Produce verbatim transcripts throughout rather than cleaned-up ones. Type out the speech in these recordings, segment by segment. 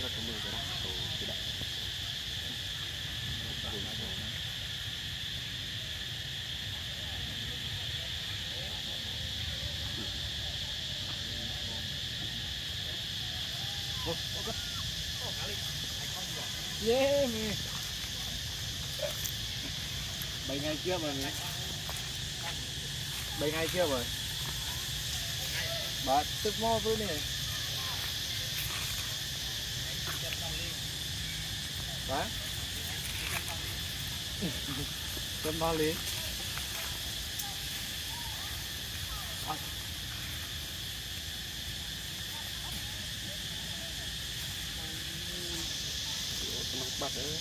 Yeah, mi. Bảy ngày chưa rồi mi. Bảy ngày chưa rồi. Bà tức mò với nè. Bà. Chân bao lý. Bắt nữa.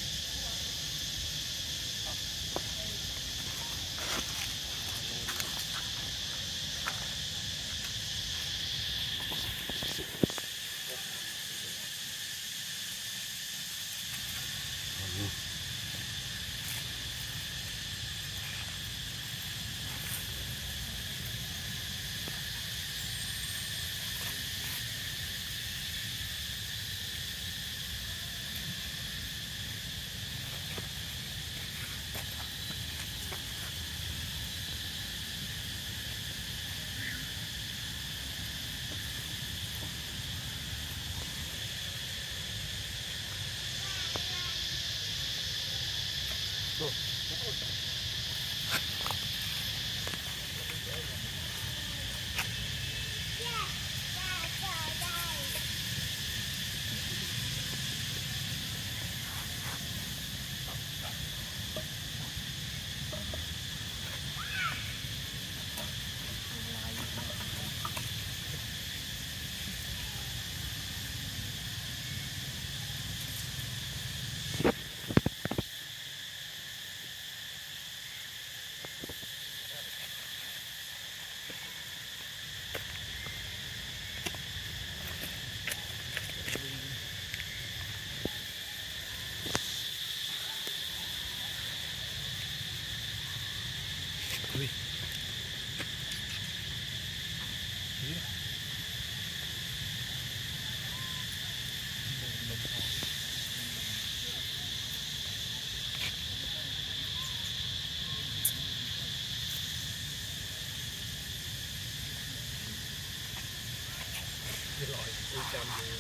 Ui. Rồi, tôi chăm rồi.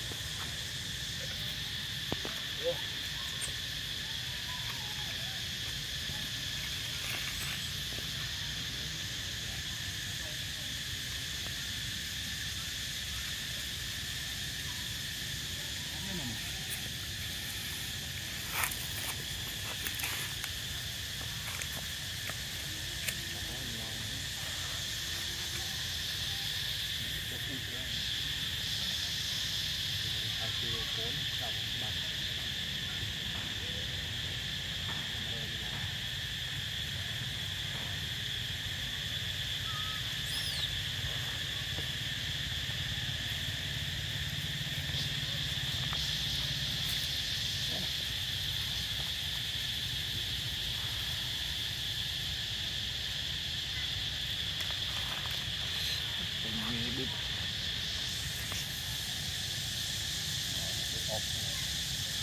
Off.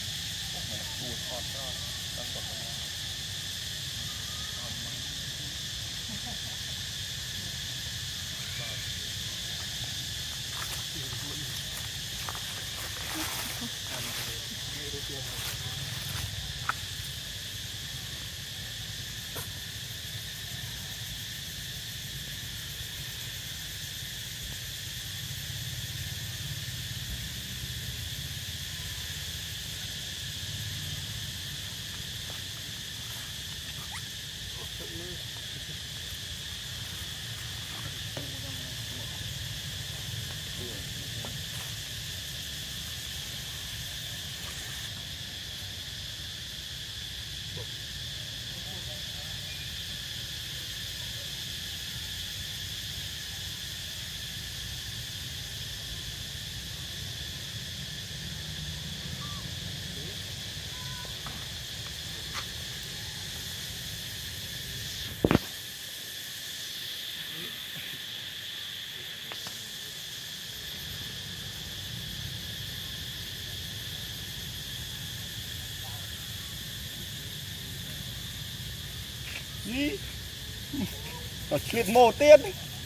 nó chuyên mô tiên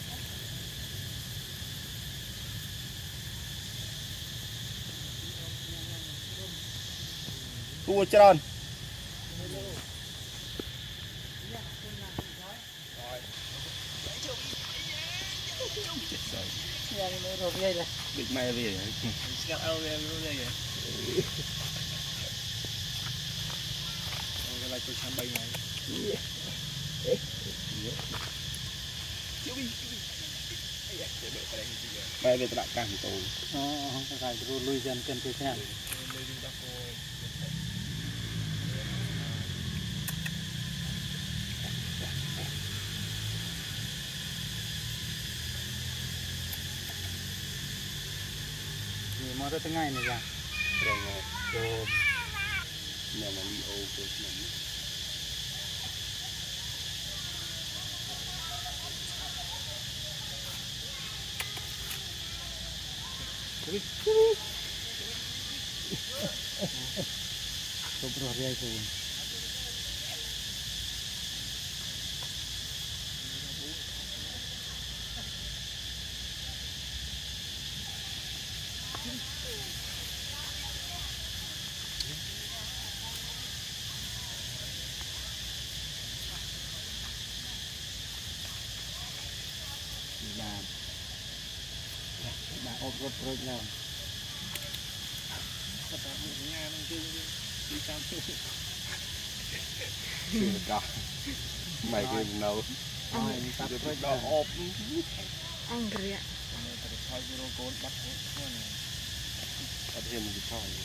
tua trơn định mày về cái này tôi sang bay này bay về tận cảng tàu không phải rồi lui dần cần tôi xem mà rất ngay này ra rồi rồi nè là đi ô của mình tôi rồi đây rồi bà bà ốp rốt rốt nhau các bạn ở nhà đang chơi đi sang đó mày cái nấu rồi tập rốt đó ốp ăn rịa thôi vô cô bắt con này bắt thêm một cái thôi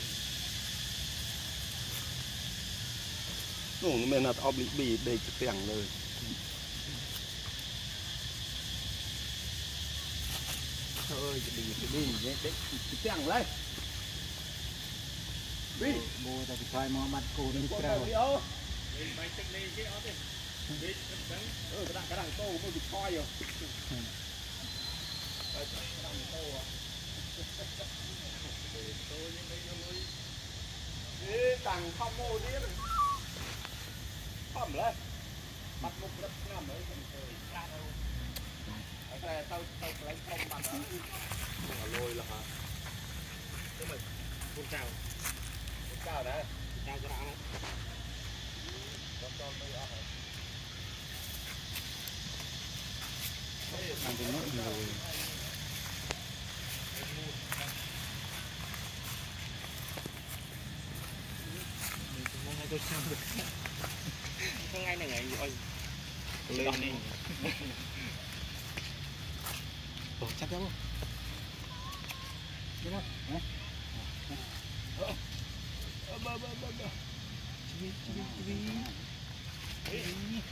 nó mình là ốp bị bị để cái tiếngเลย thôi đi đi đi đấy đấy tiếng lấy đi mua tao phải mua mặt cô đi treo mày tính đi chứ ó đi đi ừ cái đằng cái đằng tô mới bị coi rồi cái đằng tô à tôi những cái nuôi đi đằng không mua đi phẩm lên bắt một rất nằm đấy còn trời ra đâu cái này tao tao lấy không bằng đó lôi là hả cái mình con chào con chào đấy chào cho bạn ăn cái nước rồi tôi sao được không ngay này ngày ơi lên đi ồ chắc lắm không đúng không ơ bơ bơ bơ bơ chi chi chi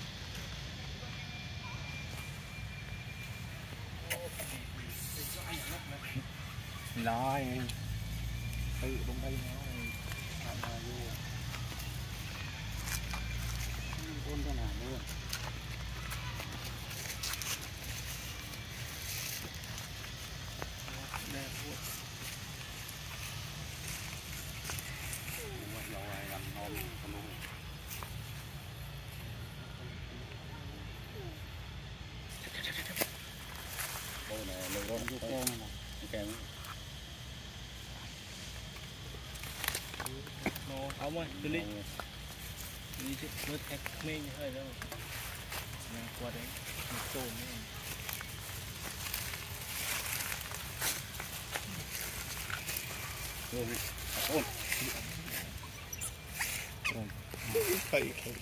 rồi tự bông đây nó làm là vô ôn cho nào luôn ông ơi tôi đi đi chứ mới thẹt mình hơi đâu nè qua đấy một tồn nữa rồi ôn phải phải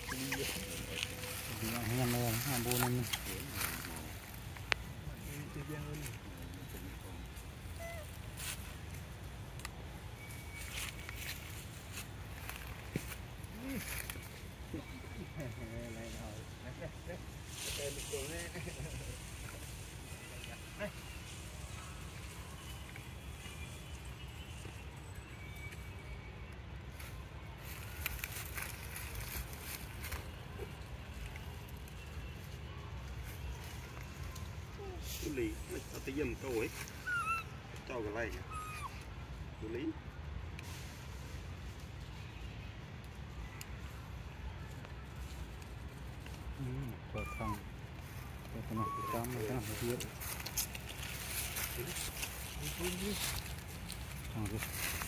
nghe mưa làm buồn lên cái lý nó tự nhiên câu ấy cho cái này cái lý ừ, không cái này cái cam cái này cái gì à cái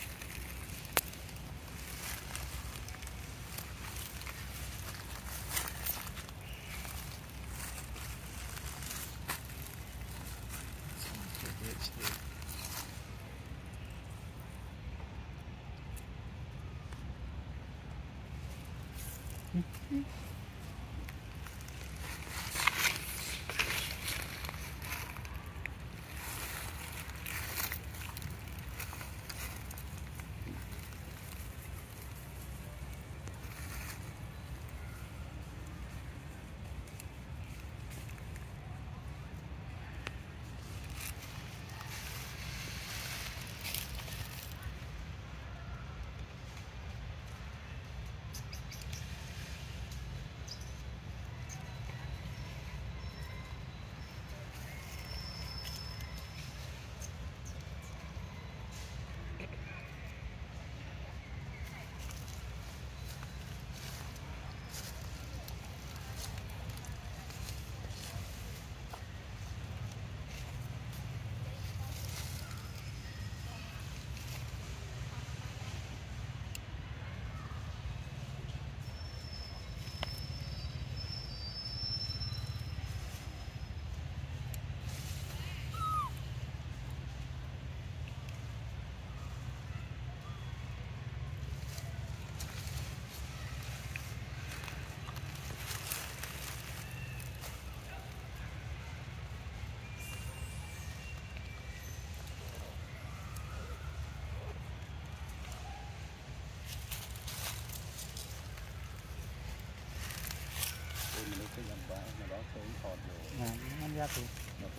ăn ra thì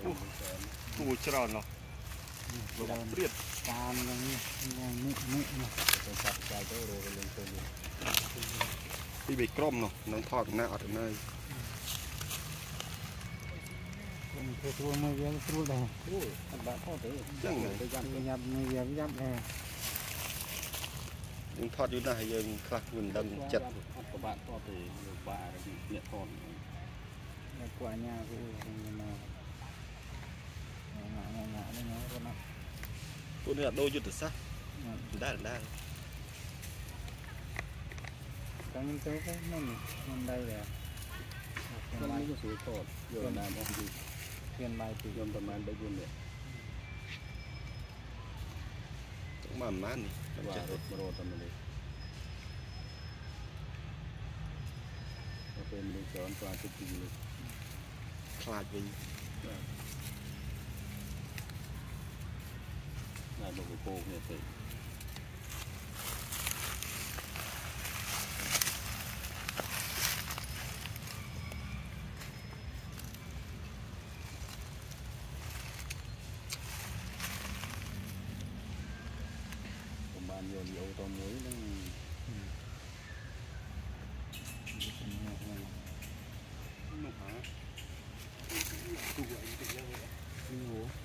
Ui tròn nó nó biết cam nó nị nị mà tôi chặt trái tôi rồi lên tôi luôn đi bị crom nó nó thọt nạ ở nơi mình thua thua mới về thua đây ui anh bạn có thể chẳng này tôi dám tôi nhập mới về dám nè nhưng thọt như này giờ khác mình đâm chặt của bạn có thể bà bị nhẹ còn qua nhà của nhưng mà ngã ngã ngã đấy nó con nào tôi là đôi chút từ sát đá đá trong những cái cái nó mình đây là con này có sự tốt giờ làm không gì tiền bài thì dòng tầm anh đây luôn đấy cũng mà mát này và rồi rồi tầm này ok mình chọn qua chút gì nữa khai vì này một cô này thì còn bao nhiêu nhiều to muối nó nó hả?